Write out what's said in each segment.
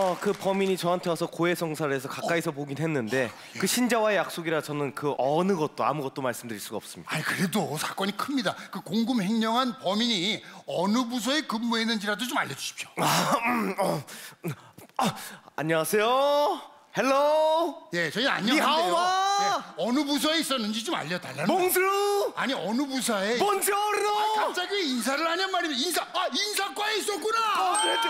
그 범인이 저한테 와서 고해성사를 해서 가까이서 보긴 했는데 그 신자와의 약속이라 저는 그 어느 것도 아무것도 말씀드릴 수가 없습니다. 아니 그래도 사건이 큽니다. 그 공금 횡령한 범인이 어느 부서에 근무했는지라도 좀 알려주십시오. 안녕하세요. 헬로. 예, 저희 안녕한데요. 니하오마. 예, 어느 부서에 있었는지 좀 알려달라는. 몽스루. 아니 어느 부서에. 몬지오르노. 갑자기 인사를 하냔 말이면 인사과에 있었구나. 그렇지.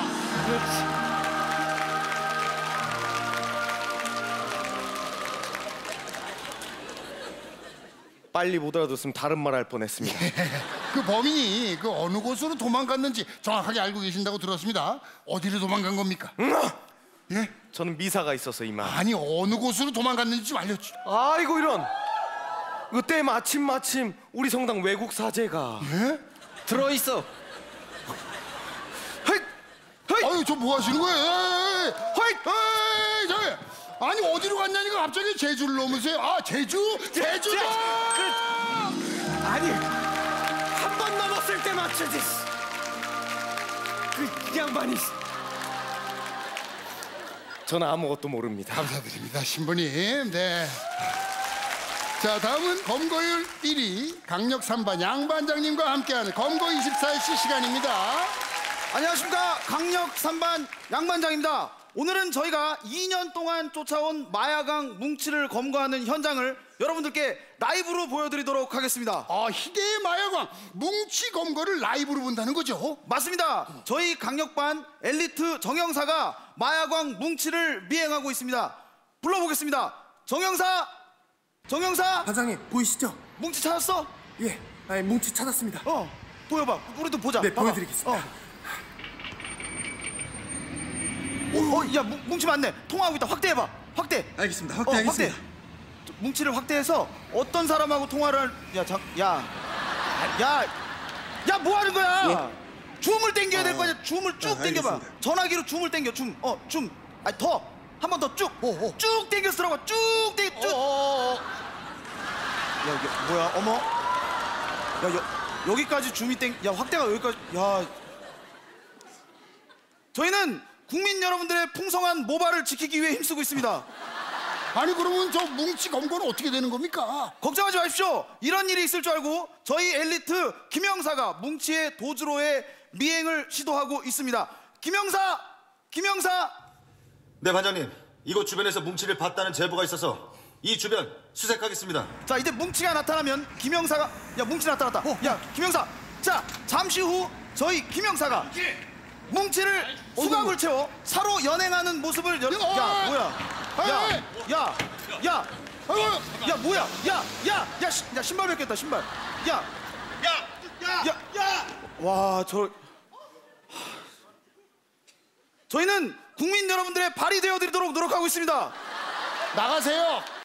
빨리 못 알아들었으면 다른 말 할 뻔했습니다. 그 범인이 그 어느 곳으로 도망갔는지 정확하게 알고 계신다고 들었습니다. 어디로 도망간 겁니까? 예? 저는 미사가 있어서 이만. 아니 어느 곳으로 도망갔는지 좀 알려주. 아이고 이런. 그때 마침 우리 성당 외국 사제가 예? 들어있어. 헤이! 헤이! 아유 저 뭐 하시는 거예요? 헤이! 에이 저기 아니 어디로 갔냐니까 갑자기 제주를 넘으세요. 아 제주도. 아니 한 번 넘었을 때 맞추지. 그 양반이. 저는 아무것도 모릅니다. 감사드립니다 신부님. 네. 자 다음은 검거율 1위 강력 3반 양반장님과 함께하는 검거 24시 시간입니다. 안녕하십니까, 강력 3반 양반장입니다. 오늘은 저희가 2년 동안 쫓아온 마야강 뭉치를 검거하는 현장을 여러분들께 라이브로 보여드리도록 하겠습니다. 희대의 마야광 뭉치 검거를 라이브로 본다는 거죠? 맞습니다. 저희 강력반 엘리트 정형사가 마야광 뭉치를 미행하고 있습니다. 불러보겠습니다. 정형사! 반장님 보이시죠? 뭉치 찾았어? 예, 뭉치 찾았습니다. 보여봐. 우리도 보자. 네, 봐봐. 보여드리겠습니다. 야, 뭉치 맞네. 통화하고 있다. 확대해봐. 확대. 알겠습니다. 확대하겠습니다. 확대. 뭉치를 확대해서 어떤 사람하고 통화를 야, 뭐 하는 거야? 예? 줌을 당겨야 될 거 아니야. 줌을 쭉 당겨봐. 알겠습니다. 전화기로 줌을 당겨. 줌. 아니 더. 한 번 더 쭉. 쭉 당겨 쓰라고. 쭉 당겨. 쭉. 야, 이게 뭐야? 어머. 야, 여기까지 줌이 야, 확대가 여기까지. 야. 저희는 국민 여러분들의 풍성한 모발을 지키기 위해 힘쓰고 있습니다. 아니 그러면 저 뭉치 검거는 어떻게 되는 겁니까? 걱정하지 마십시오. 이런 일이 있을 줄 알고 저희 엘리트 김형사가 뭉치의 도주로의 미행을 시도하고 있습니다. 김형사! 네, 반장님. 이곳 주변에서 뭉치를 봤다는 제보가 있어서 이 주변 수색하겠습니다. 자, 이제 뭉치가 나타나면 김형사가 뭉치 나타났다. 야, 김형사. 자, 잠시 후 저희 김형사가 뭉치를 수갑을 채워 사로 연행하는 모습을 야, 뭐야? 야, 뭐야? 야, 신발 벗겼다, 신발. 야. 와, 저희는 국민 여러분들의 발이 되어드리도록 노력하고 있습니다. 나가세요.